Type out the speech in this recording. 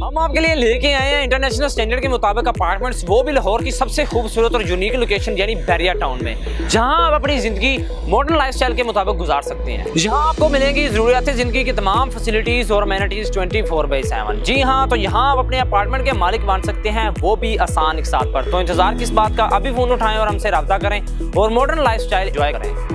हम आपके लिए लेके आए हैं इंटरनेशनल स्टैंडर्ड के मुताबिक अपार्टमेंट्स, वो भी लाहौर की सबसे खूबसूरत और यूनिक लोकेशन यानी बैरिया टाउन में, जहां आप अपनी जिंदगी मॉडर्न लाइफस्टाइल के मुताबिक गुजार सकते हैं। यहाँ आपको मिलेंगी जरूरियात जिंदगी की तमाम फैसिलिटीज और अमेनिटीज 24/7। जी हाँ, तो यहाँ आप अपने अपार्टमेंट के मालिक बन सकते हैं, वो भी आसान एक साथ पर। तो इंतजार किस बात का, अभी फोन उठाएं और हमसे रब्ता करें और मॉडर्न लाइफस्टाइल एंजॉय करें।